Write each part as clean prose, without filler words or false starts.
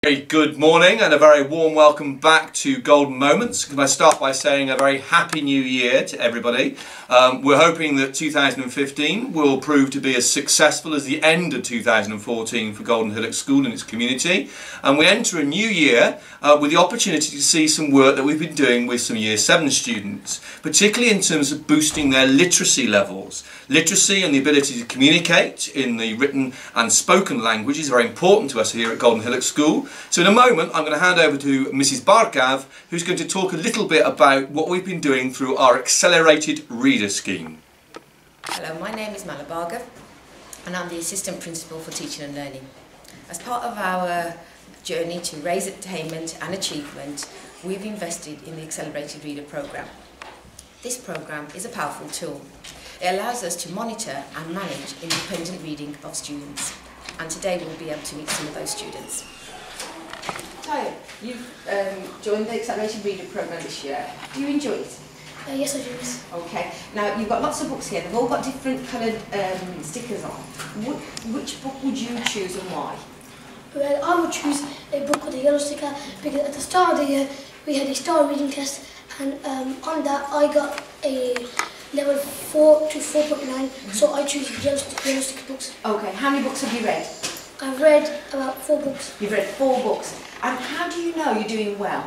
Very good morning and a very warm welcome back to Golden Moments. Can I start by saying a very happy new year to everybody. We're hoping that 2015 will prove to be as successful as the end of 2014 for Golden Hillock School and its community, and we enter a new year with the opportunity to see some work that we've been doing with some Year 7 students, particularly in terms of boosting their literacy levels. Literacy and the ability to communicate in the written and spoken language is very important to us here at Golden Hillock School. So in a moment I'm going to hand over to Mrs. Bargav, who's going to talk a little bit about what we've been doing through our Accelerated Reader Scheme. Hello, my name is Mala Bargav and I'm the Assistant Principal for Teaching and Learning. As part of our journey to raise attainment and achievement, we've invested in the Accelerated Reader Programme. This programme is a powerful tool. It allows us to monitor and manage independent reading of students, and today we'll be able to meet some of those students. So, you've joined the Accelerated Reader Programme this year. Do you enjoy it? Yes, I do. Okay. Now, you've got lots of books here. They've all got different coloured stickers on. Which book would you choose and why? Well, I would choose a book with a yellow sticker because at the start of the year we had a star reading test, and on that I got a level 4 to 4.9, so I choose yellow sticker books. Okay. How many books have you read? I've read about 4 books. You've read 4 books. And how do you know you're doing well?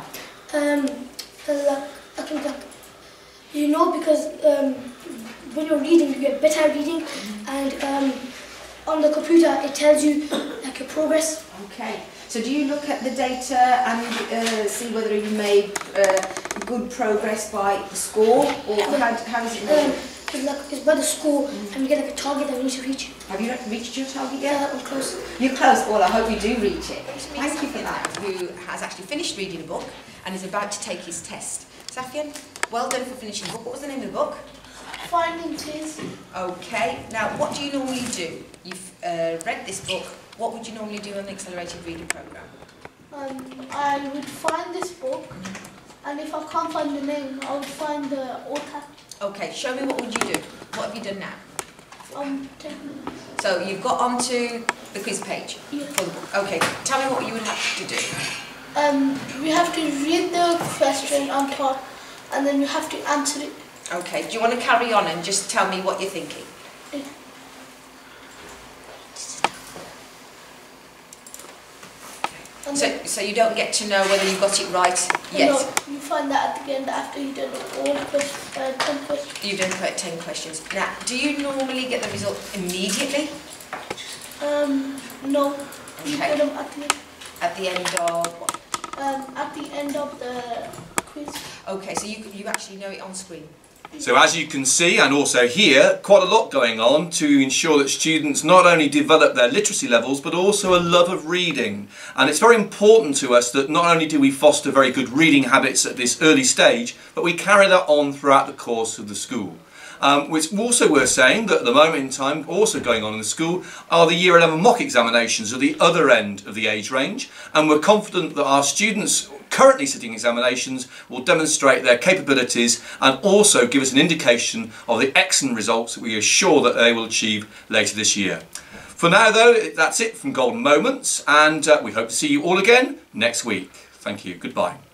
I think you know, because when you're reading you get better at reading, and on the computer it tells you like your progress. Okay. So do you look at the data and see whether you made good progress by the score, or how is it made? It's by the score, and we get like a target that we need to reach. Have you reached your target yet? I'm close. You're close. Well, I hope you do reach it. Thank you for that. Who has actually finished reading a book and is about to take his test. Safian, well done for finishing the book. What was the name of the book? Finding Tears. Okay. Now, what do you normally do? You've read this book. What would you normally do on the Accelerated Reading Programme? I would find this book, and if I can't find the name, I would find the author. Okay, show me, what would you do? What have you done now? So you've got onto the quiz page for the book. Okay, tell me what you would have to do. We have to read the question on top, and then you have to answer it. Okay, do you want to carry on and just tell me what you're thinking? Yeah. So you don't get to know whether you got it right yet? No, you find that at the end after you've done all 10 questions. You've done 10 questions. Now, do you normally get the result immediately? No. Okay. You get them at the end. At the end of what? At the end of the quiz. Okay, so you actually know it on screen? So as you can see and also hear, quite a lot going on to ensure that students not only develop their literacy levels but also a love of reading. And it's very important to us that not only do we foster very good reading habits at this early stage, but we carry that on throughout the course of the school. Which also worth saying that at the moment in time, also going on in the school, are the Year 11 mock examinations at the other end of the age range, and we're confident that our students currently sitting examinations will demonstrate their capabilities and also give us an indication of the excellent results that we are sure that they will achieve later this year. For now though, that's it from Golden Moments, and we hope to see you all again next week. Thank you. Goodbye.